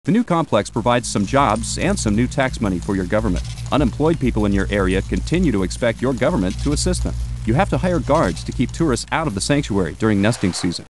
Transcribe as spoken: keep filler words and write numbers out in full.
The new complex provides some jobs and some new tax money for your government. Unemployed people in your area continue to expect your government to assist them. You have to hire guards to keep tourists out of the sanctuary during nesting season.